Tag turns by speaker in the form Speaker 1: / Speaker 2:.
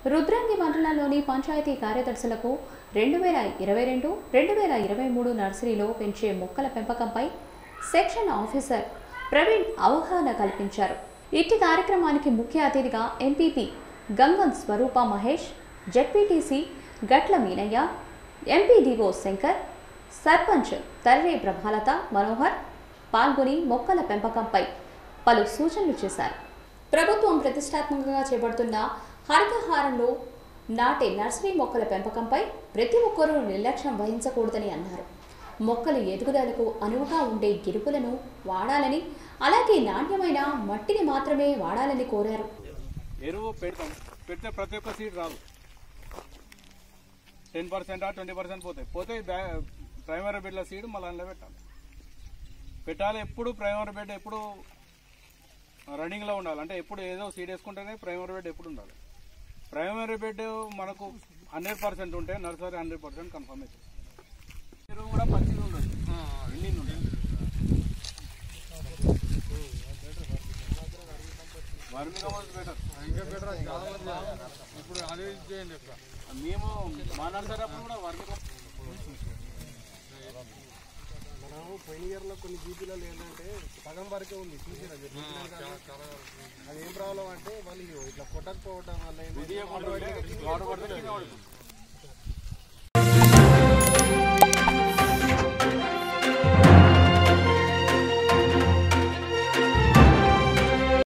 Speaker 1: రుద్రంగి మండలంలోని పంచాయతీ కార్యదర్శులకు 2022-2023 నర్సరీలో పెంచే మొక్కల పెంపకంపై సెక్షన్ ఆఫీసర్ ప్రవీణ్ అవగాహన కల్పించారు. ఇట్టి కార్యక్రమానికి ముఖ్య అతిథిగా MPP Gangam Swarupa Mahesh, ZPTC Gatla Meenayya, MPDO Shankar, sarpanch Tarre Prabhalatha Manohar పాల్గొని మొక్కల పెంపకంపై పలు సూచనలు చేశారు. ప్రభుత్వం ప్రతిష్టాత్మకంగా చేపడుతున్న హరితహారంలో నాటే నర్సరీ మొక్కల పెంపకంపై ప్రతి ఒక్కరూ నిర్లక్ష్యం వహించకూడదని అన్నారు. మొక్కల ఎదుగుదలకు అనువుగా ఉండే గిరుపులను వాడాలని, అలాగే నాణ్యమైన మట్టిని మాత్రమే వాడాలని కోరారు.
Speaker 2: ఎరువు పెడితే ప్రతి ఒక్క సీడ్ రాదు, 10% 20% పోతే ప్రైమరీ బెడ్ల సీడ్ మళ్ళీ అందులో పెట్టాలి. ఎప్పుడు ప్రైమరీ బెడ్ ఎప్పుడు రన్నింగ్లో ఉండాలి. అంటే ఎప్పుడు ఏదో సీడ్ వేసుకుంటేనే ప్రైమరీ బెడ్ ఎప్పుడు ఉండాలి. ప్రైమరీ బెడ్ మనకు 100% ఉంటే నర్సరీ 100% కన్ఫర్మ్ అవుతుంది. ఎరువు కూడా మంచిగా ఉండదు, ఇన్ని ఉండదు. వర్మి కంపోస్ట్ బెటర్, ఇప్పుడు అదే చేయండి. మేము మా నర్సరీ అప్పుడు కూడా వర్మి
Speaker 3: మనము పోయిన ఇయర్లో కొన్ని జీపీలలో ఏంటంటే సగం వరకే ఉంది చూసిన. అది ఏం ప్రాబ్లం అంటే వాళ్ళు ఇట్లా కొట్టకపోవడం వల్ల